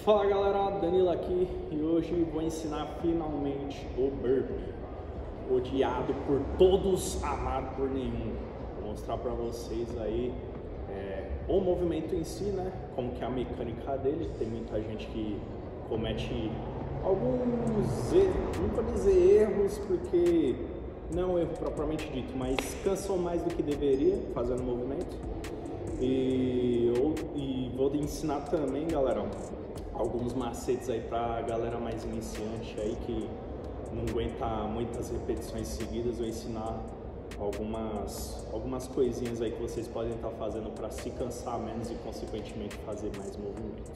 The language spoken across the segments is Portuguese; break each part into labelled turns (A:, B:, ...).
A: Fala galera, Danilo aqui e hoje vou ensinar finalmente o burpee, odiado por todos, amado por nenhum. Vou mostrar para vocês aí o movimento em si, né? Como que é a mecânica dele. Tem muita gente que comete alguns erros, não vou dizer erros porque não é um erro propriamente dito, mas cansam mais do que deveria fazendo o movimento. E vou ensinar também, galera, alguns macetes aí pra galera mais iniciante aí que não aguenta muitas repetições seguidas. Vou ensinar algumas coisinhas aí que vocês podem estar fazendo para se cansar menos e consequentemente fazer mais movimentos.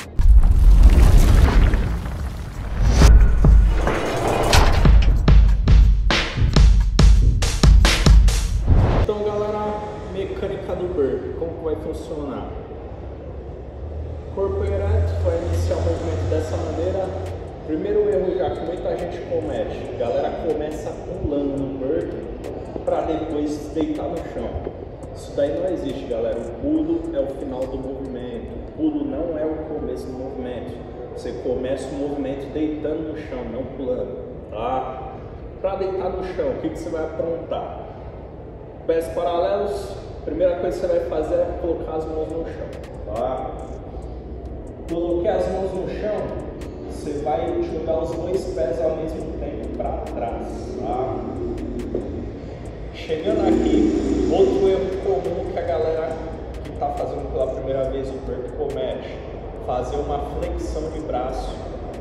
A: Então galera, mecânica do burpee, como que vai funcionar? Corpo ereto, vai iniciar o movimento dessa maneira. Primeiro erro já que muita gente comete, a galera começa pulando no burpee para depois deitar no chão. Isso daí não existe, galera. O pulo é o final do movimento, o pulo não é o começo do movimento. Você começa o movimento deitando no chão, não pulando, tá? Para deitar no chão, o que você vai aprontar? Pés paralelos, primeira coisa que você vai fazer é colocar as mãos no chão, tá? Coloquei as mãos no chão, você vai jogar os dois pés ao mesmo tempo para trás, tá? Chegando aqui, outro erro comum que a galera que está fazendo pela primeira vez o burpee comete, fazer uma flexão de braço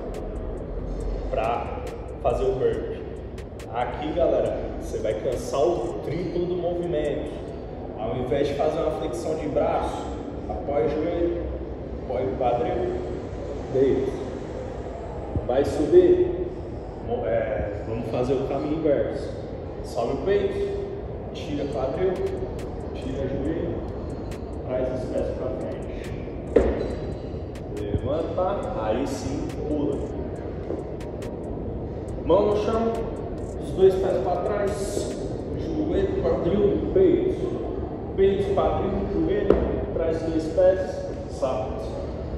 A: para fazer o burpee. Aqui, galera, você vai cansar o triplo do movimento. Ao invés de fazer uma flexão de braço, apoia o joelho, apoia o quadril, deita. Vai subir, vamos fazer o caminho inverso. Sobe o peito, tira o quadril, tira o joelho, traz os pés para frente. Levanta, aí sim pula. Mão no chão, os dois pés para trás, joelho, quadril, peito. Peito, quadril, joelho, traz os dois pés, salta.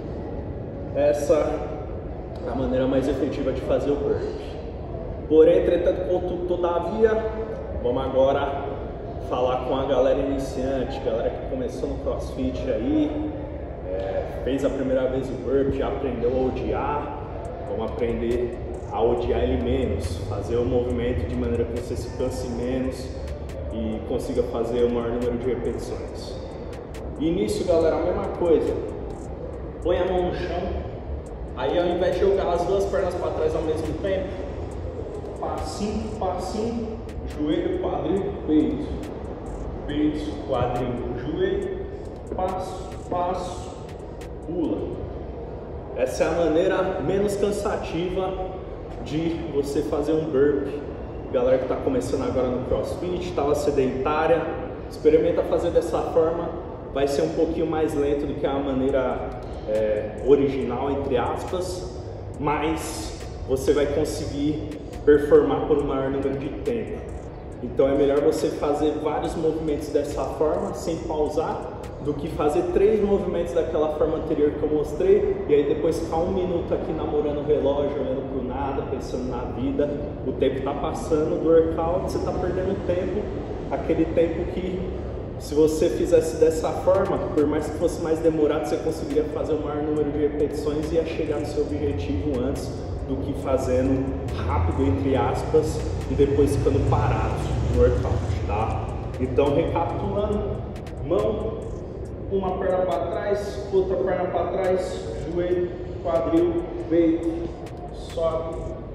A: Essa é a maneira mais efetiva de fazer o burpee. Porém, entretanto, todavia, vamos agora falar com a galera iniciante, galera que começou no CrossFit aí, fez a primeira vez o burpee, aprendeu a odiar. Vamos aprender a odiar ele menos, fazer o movimento de maneira que você se canse menos e consiga fazer o maior número de repetições. Início, galera, a mesma coisa. Põe a mão no chão, aí ao invés de jogar as duas pernas para trás ao mesmo tempo, passinho, passinho, joelho, quadril, peito. Peito, quadril, joelho, passo, passo, pula. Essa é a maneira menos cansativa de você fazer um burpee. Galera que está começando agora no CrossFit, estava sedentária, experimenta fazer dessa forma. Vai ser um pouquinho mais lento do que a maneira original, entre aspas, mas você vai conseguir performar por um maior número de tempo. Então é melhor você fazer vários movimentos dessa forma, sem pausar, do que fazer 3 movimentos daquela forma anterior que eu mostrei, e aí depois ficar 1 minuto aqui namorando o relógio, olhando pro nada, pensando na vida. O tempo está passando do workout, você está perdendo tempo, aquele tempo que, se você fizesse dessa forma, por mais que fosse mais demorado, você conseguiria fazer o maior número de repetições e ia chegar no seu objetivo antes do que fazendo rápido, entre aspas, e depois ficando parado no workout, tá? Então, recapitulando, mão, uma perna para trás, outra perna para trás, joelho, quadril, peito, sobe,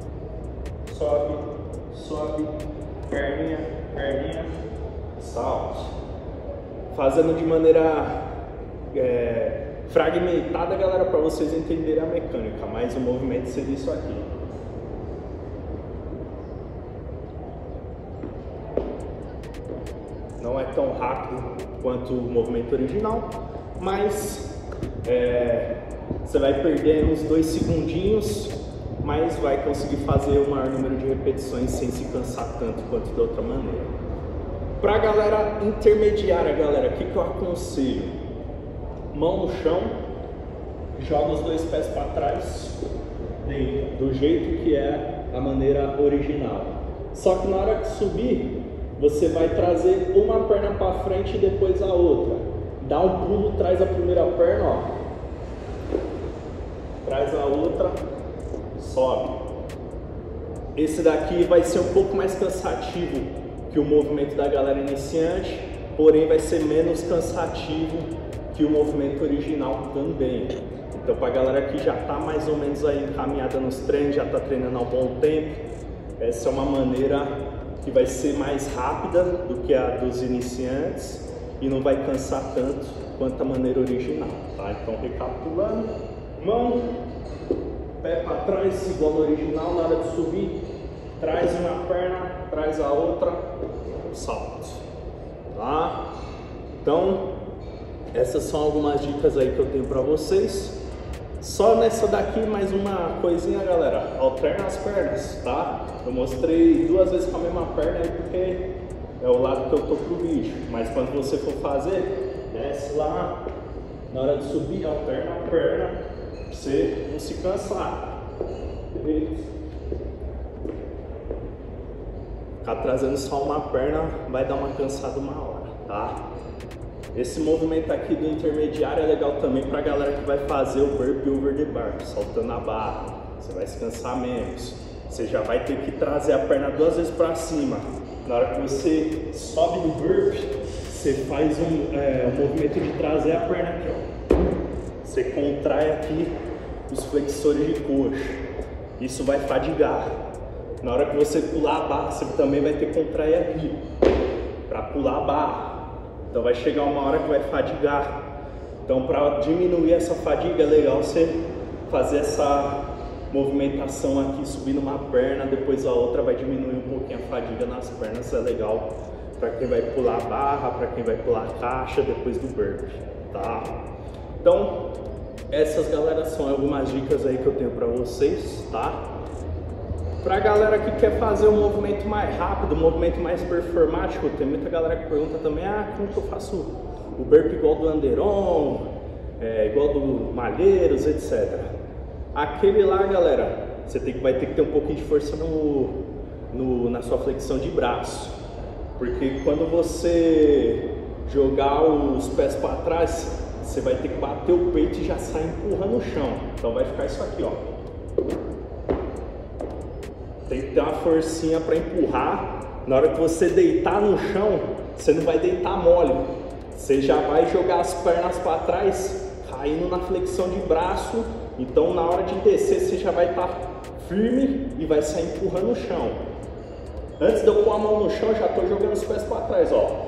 A: sobe, sobe, perninha, perninha, salto. Fazendo de maneira fragmentada, galera, para vocês entenderem a mecânica, mas o movimento seria isso aqui. Não é tão rápido quanto o movimento original, mas você vai perder uns 2 segundinhos, mas vai conseguir fazer o maior número de repetições sem se cansar tanto quanto da outra maneira. Para a galera intermediária, galera, o que eu aconselho? Mão no chão, joga os dois pés para trás, do jeito que é a maneira original. Só que na hora que subir, você vai trazer uma perna para frente e depois a outra. Dá um pulo, traz a primeira perna, ó. Traz a outra, sobe. Esse daqui vai ser um pouco mais cansativo que o movimento da galera iniciante, porém vai ser menos cansativo que o movimento original também. Então, para a galera que já está mais ou menos aí encaminhada nos treinos, já está treinando há um bom tempo, essa é uma maneira que vai ser mais rápida do que a dos iniciantes e não vai cansar tanto quanto a maneira original, tá? Então, recapitulando, mão, pé para trás, igual no original. Na hora de subir, traz uma perna, traz a outra, salto, tá? Então, essas são algumas dicas aí que eu tenho para vocês. Só nessa daqui mais uma coisinha, galera, alterna as pernas, tá? Eu mostrei 2 vezes com a mesma perna aí porque é o lado que eu tô pro vídeo, mas quando você for fazer, desce lá, na hora de subir, alterna a perna, pra você não se cansar. Ficar trazendo só uma perna vai dar uma cansada uma hora, tá? Esse movimento aqui do intermediário é legal também para a galera que vai fazer o burpee over the bar, soltando a barra. Você vai se cansar menos. Você já vai ter que trazer a perna 2 vezes para cima. Na hora que você sobe no burpee, você faz um movimento de trazer a perna aqui, ó. Você contrai aqui os flexores de coxa. Isso vai fadigar. Na hora que você pular a barra, você também vai ter que contrair aqui para pular a barra. Então vai chegar uma hora que vai fadigar. Então, para diminuir essa fadiga, é legal você fazer essa movimentação aqui, subindo uma perna, depois a outra, vai diminuir um pouquinho a fadiga nas pernas. É legal para quem vai pular a barra, para quem vai pular a caixa depois do burpee, tá? Então, essas, galera, são algumas dicas aí que eu tenho para vocês, tá? Pra galera que quer fazer um movimento mais rápido, um movimento mais performático, tem muita galera que pergunta também, como que eu faço o burpee igual do Anderon, igual do Malheiros, etc. Aquele lá, galera, você vai ter que ter um pouquinho de força na sua flexão de braço, porque quando você jogar os pés para trás, você vai ter que bater o peito e já sair empurrando o chão. Então vai ficar isso aqui, ó. Tem que ter uma forcinha para empurrar. Na hora que você deitar no chão, você não vai deitar mole. Você já vai jogar as pernas para trás, caindo na flexão de braço. Então, na hora de descer, você já vai estar firme e vai sair empurrando o chão. Antes de eu pôr a mão no chão, eu já estou jogando os pés para trás, ó.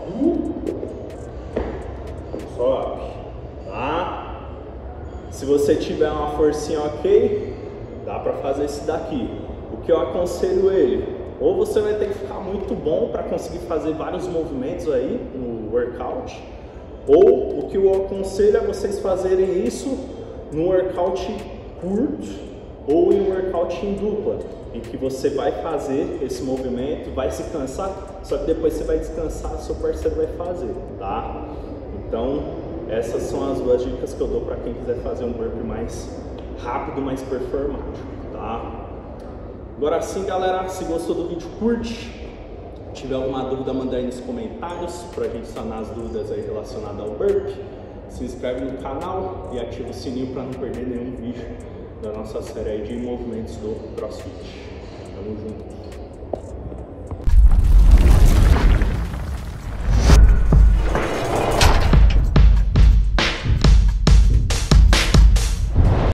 A: Sobe, tá? Se você tiver uma forcinha ok, dá para fazer esse daqui. O que eu aconselho ele, ou você vai ter que ficar muito bom para conseguir fazer vários movimentos aí no workout, ou o que eu aconselho é vocês fazerem isso no workout curto ou em um workout em dupla, em que você vai fazer esse movimento, vai se cansar, só que depois você vai descansar, seu parceiro vai fazer, tá? Então, essas são as 2 dicas que eu dou para quem quiser fazer um burpee mais rápido, mais performático, tá? Agora sim, galera, se gostou do vídeo, curte. Se tiver alguma dúvida, manda aí nos comentários pra gente sanar as dúvidas aí relacionadas ao burpee. Se inscreve no canal e ativa o sininho para não perder nenhum vídeo da nossa série aí de movimentos do CrossFit. Tamo junto.